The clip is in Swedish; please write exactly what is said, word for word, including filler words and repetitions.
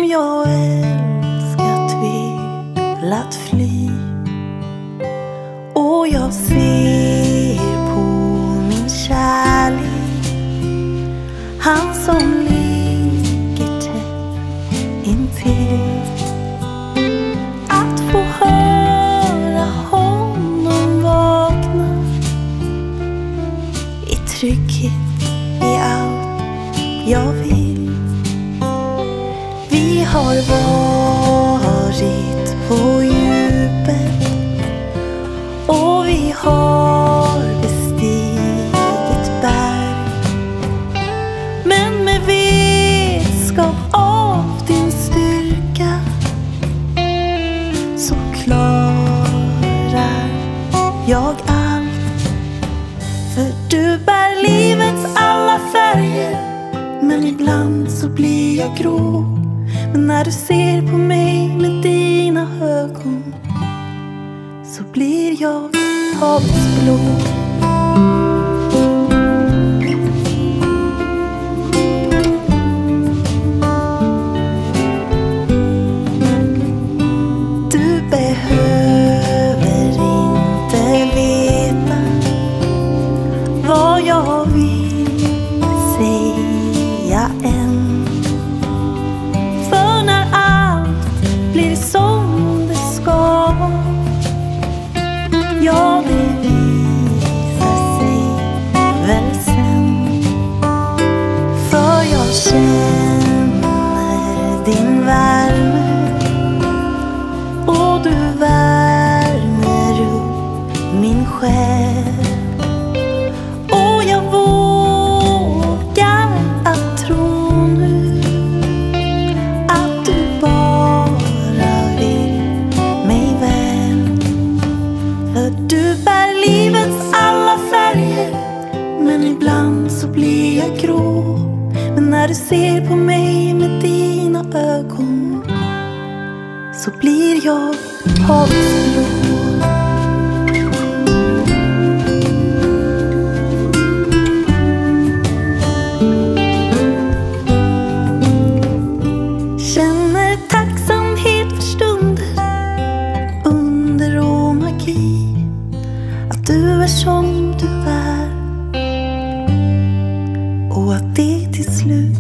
jag älskat velat fly. Och jag ser på min kärlek, han som ligger tätt intill. Att få höra honom vakna i trygghet i allt jag vill. Vi har varit på djupet och vi har bestigit berg. Men med vetskap av din styrka så klarar jag allt. För du bär livets alla färger, men ibland så blir jag grå. Men när du ser på mig med dina ögon så blir jag havets blå. Du behöver inte veta vad jag vill säga än. För när allt blir som det ska, ja, det visar sig väl sen. För jag känner din värme och du värmer upp min själ. Och jag vågar att tro nu att du bara vill mig väl. För du bär livets alla färger, men ibland så blir jag grå. Men när du ser på mig med dina ögon så blir jag havets blå. Känner tacksamhet för stunder, under och magi. Att du är som du är och att det till slut